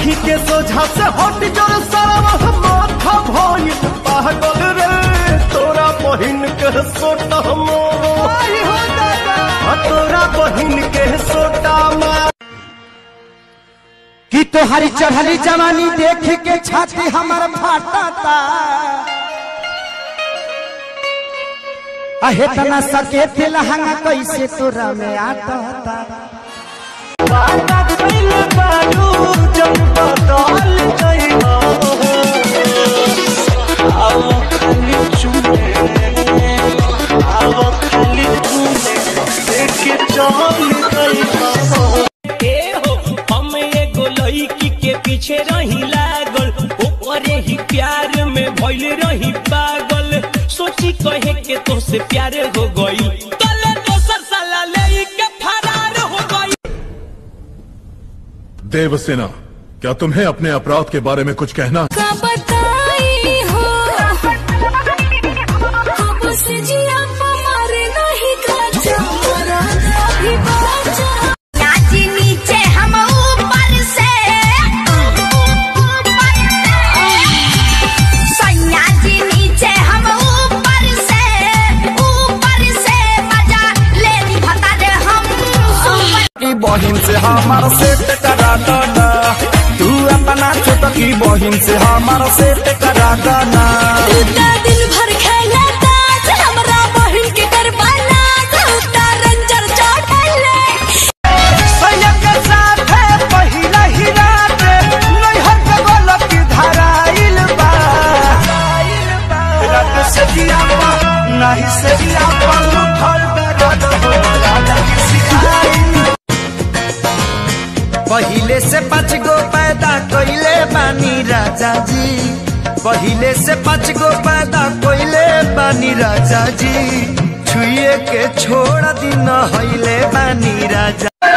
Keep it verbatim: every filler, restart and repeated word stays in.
आखी के सोझा से हट जर सारा माथा भइल पागल रे तोरा बहिन के सोटा मोरो आई हो दादा तोरा बहिन के सोटा मार कि तोहरी चढ़ली जवानी देख के छाती हमार फाटता अहे तना सके थे लहंगा कैसे तोरा में आता बाता कइले बारू जब बदल गइलो आओ खाली चुने आओ खाली चुने देख चल गइलो ए हो हम एगो लड़की के पीछे रही लागल ओकरे ही प्यार में भइल रही पागल सोची कहे के तो से प्यार हो गई तले दोसर साला ले के फरार हो गई। देवसेना, क्या तुम्हें अपने अपराध के बारे में कुछ कहना? का बताई हो अब से जिया हमारे नहीं काचा मरा अभी बाजा नाची नीचे हम ऊपर से ऊपर से सैया जी नीचे हम ऊपर से ऊपर से मजा ले ली बता दे हम की बहिन से हमारा सेट करा देना तू अपना छोटा की बहिन से हमारा सेट करा देना दिन भर खेला ताज हमरा बहिन के करवाना उता रंजर चढ़ले सैया के साथ है पहिला ही रात नैहर के गोलक की धराइल बा रात से दिया नहीं से दिया पर उठल दर्द हो राजा की सिखाई पहिले से पाँच गो पैदा कोइले बानी राजा जी पहिले से पाँच गो पैदा कोइले बानी राजा जी छुए के छोड़ दिन हईले बानी राजा